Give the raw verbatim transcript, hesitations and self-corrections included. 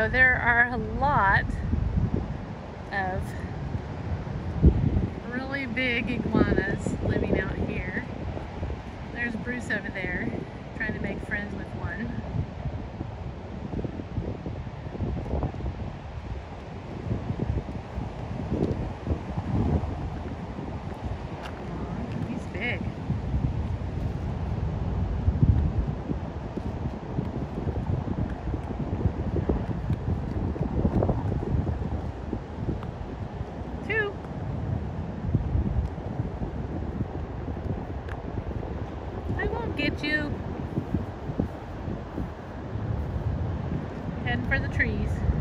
So there are a lot of really big iguanas living out here. There's Bruce over there trying to make friends with one. Aw, he's big. Two. I won't get you. Heading for the trees.